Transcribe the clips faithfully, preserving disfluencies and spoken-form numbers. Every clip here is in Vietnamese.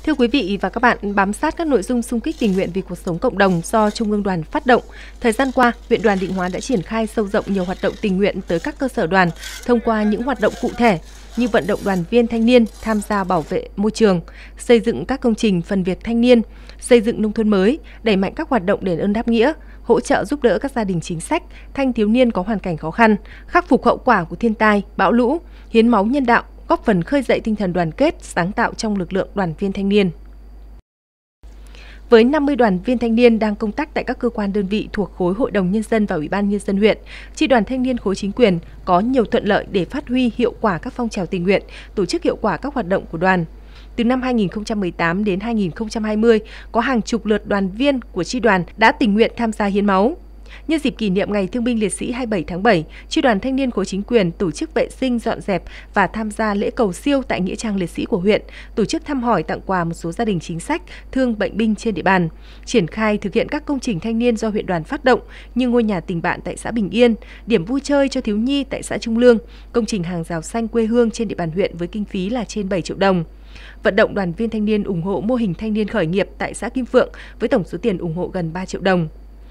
Thưa quý vị và các bạn, bám sát các nội dung xung kích tình nguyện vì cuộc sống cộng đồng do Trung ương Đoàn phát động, thời gian qua, huyện Đoàn Định Hóa đã triển khai sâu rộng nhiều hoạt động tình nguyện tới các cơ sở đoàn thông qua những hoạt động cụ thể như vận động đoàn viên thanh niên tham gia bảo vệ môi trường, xây dựng các công trình phần việc thanh niên, xây dựng nông thôn mới, đẩy mạnh các hoạt động đền ơn đáp nghĩa, hỗ trợ giúp đỡ các gia đình chính sách, thanh thiếu niên có hoàn cảnh khó khăn, khắc phục hậu quả của thiên tai, bão lũ, hiến máu nhân đạo, góp phần khơi dậy tinh thần đoàn kết, sáng tạo trong lực lượng đoàn viên thanh niên. Với năm mươi đoàn viên thanh niên đang công tác tại các cơ quan đơn vị thuộc khối Hội đồng Nhân dân và Ủy ban Nhân dân huyện, Chi đoàn thanh niên khối chính quyền có nhiều thuận lợi để phát huy hiệu quả các phong trào tình nguyện, tổ chức hiệu quả các hoạt động của đoàn. Từ năm hai nghìn không trăm mười tám đến hai nghìn không trăm hai mươi, có hàng chục lượt đoàn viên của Chi đoàn đã tình nguyện tham gia hiến máu. Nhân dịp kỷ niệm Ngày Thương binh Liệt sĩ hai mươi bảy tháng bảy, Chi đoàn thanh niên khối chính quyền tổ chức vệ sinh, dọn dẹp và tham gia lễ cầu siêu tại nghĩa trang liệt sĩ của huyện, tổ chức thăm hỏi tặng quà một số gia đình chính sách, thương bệnh binh trên địa bàn, triển khai thực hiện các công trình thanh niên do huyện đoàn phát động như ngôi nhà tình bạn tại xã Bình Yên, điểm vui chơi cho thiếu nhi tại xã Trung Lương, công trình hàng rào xanh quê hương trên địa bàn huyện với kinh phí là trên bảy triệu đồng. Vận động đoàn viên thanh niên ủng hộ mô hình thanh niên khởi nghiệp tại xã Kim Phượng với tổng số tiền ủng hộ gần ba triệu đồng.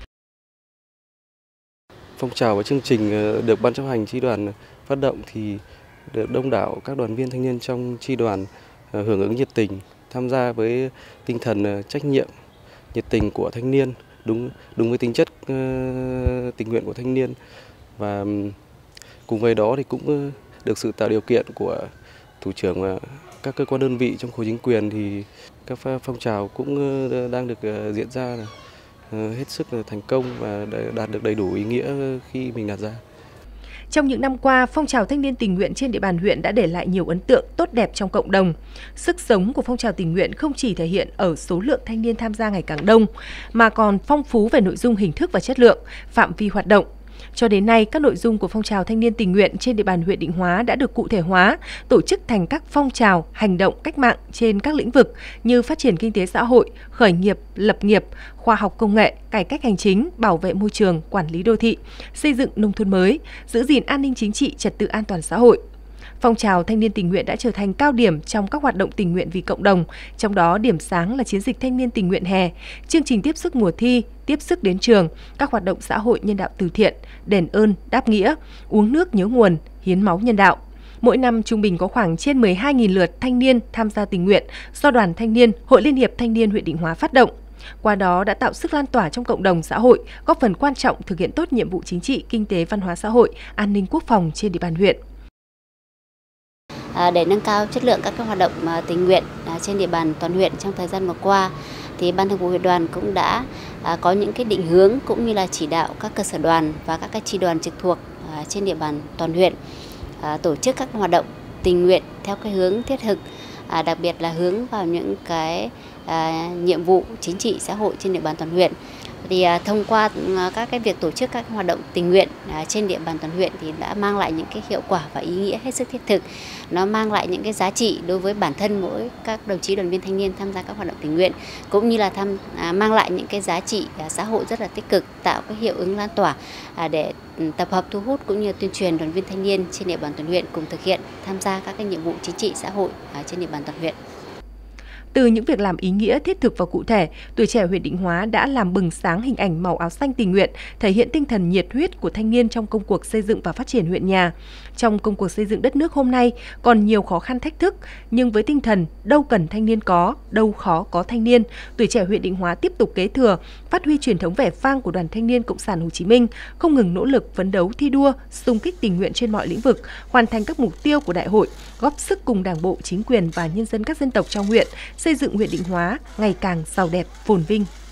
Phong trào và chương trình được Ban chấp hành chi đoàn phát động thì được đông đảo các đoàn viên thanh niên trong chi đoàn hưởng ứng nhiệt tình, tham gia với tinh thần trách nhiệm, nhiệt tình của thanh niên, đúng đúng với tính chất tình nguyện của thanh niên, và cùng với đó thì cũng được sự tạo điều kiện của thủ trưởng và các cơ quan đơn vị trong khối chính quyền thì các phong trào cũng đang được diễn ra hết sức thành công và đạt được đầy đủ ý nghĩa khi mình đặt ra. Trong những năm qua, phong trào thanh niên tình nguyện trên địa bàn huyện đã để lại nhiều ấn tượng tốt đẹp trong cộng đồng. Sức sống của phong trào tình nguyện không chỉ thể hiện ở số lượng thanh niên tham gia ngày càng đông, mà còn phong phú về nội dung, hình thức và chất lượng, phạm vi hoạt động. Cho đến nay, các nội dung của phong trào thanh niên tình nguyện trên địa bàn huyện Định Hóa đã được cụ thể hóa, tổ chức thành các phong trào, hành động cách mạng trên các lĩnh vực như phát triển kinh tế xã hội, khởi nghiệp, lập nghiệp, khoa học công nghệ, cải cách hành chính, bảo vệ môi trường, quản lý đô thị, xây dựng nông thôn mới, giữ gìn an ninh chính trị, trật tự an toàn xã hội. Phong trào thanh niên tình nguyện đã trở thành cao điểm trong các hoạt động tình nguyện vì cộng đồng, trong đó điểm sáng là chiến dịch thanh niên tình nguyện hè, chương trình tiếp sức mùa thi, tiếp sức đến trường, các hoạt động xã hội nhân đạo từ thiện, đền ơn, đáp nghĩa, uống nước nhớ nguồn, hiến máu nhân đạo. Mỗi năm trung bình có khoảng trên mười hai nghìn lượt thanh niên tham gia tình nguyện do Đoàn Thanh niên, Hội Liên hiệp Thanh niên huyện Định Hóa phát động. Qua đó đã tạo sức lan tỏa trong cộng đồng xã hội, góp phần quan trọng thực hiện tốt nhiệm vụ chính trị, kinh tế, văn hóa xã hội, an ninh quốc phòng trên địa bàn huyện. Để nâng cao chất lượng các hoạt động tình nguyện trên địa bàn toàn huyện trong thời gian vừa qua, thì Ban Thường vụ huyện đoàn cũng đã có những cái định hướng cũng như là chỉ đạo các cơ sở đoàn và các chi đoàn trực thuộc trên địa bàn toàn huyện tổ chức các hoạt động tình nguyện theo cái hướng thiết thực, đặc biệt là hướng vào những cái nhiệm vụ chính trị xã hội trên địa bàn toàn huyện. Thì thông qua các cái việc tổ chức các hoạt động tình nguyện trên địa bàn toàn huyện thì đã mang lại những cái hiệu quả và ý nghĩa hết sức thiết thực. Nó mang lại những cái giá trị đối với bản thân mỗi các đồng chí đoàn viên thanh niên tham gia các hoạt động tình nguyện, cũng như là tham mang lại những cái giá trị xã hội rất là tích cực, tạo cái hiệu ứng lan tỏa để tập hợp, thu hút cũng như tuyên truyền đoàn viên thanh niên trên địa bàn toàn huyện cùng thực hiện tham gia các cái nhiệm vụ chính trị xã hội trên địa bàn toàn huyện. Từ những việc làm ý nghĩa, thiết thực và cụ thể, Tuổi Trẻ huyện Định Hóa đã làm bừng sáng hình ảnh màu áo xanh tình nguyện, thể hiện tinh thần nhiệt huyết của thanh niên trong công cuộc xây dựng và phát triển huyện nhà. Trong công cuộc xây dựng đất nước hôm nay còn nhiều khó khăn thách thức, nhưng với tinh thần đâu cần thanh niên có, đâu khó có thanh niên, Tuổi Trẻ huyện Định Hóa tiếp tục kế thừa, phát huy truyền thống vẻ vang của Đoàn Thanh niên Cộng sản Hồ Chí Minh, không ngừng nỗ lực phấn đấu thi đua, xung kích tình nguyện trên mọi lĩnh vực, hoàn thành các mục tiêu của đại hội, góp sức cùng Đảng bộ, chính quyền và nhân dân các dân tộc trong huyện xây dựng huyện Định Hóa ngày càng giàu đẹp, phồn vinh.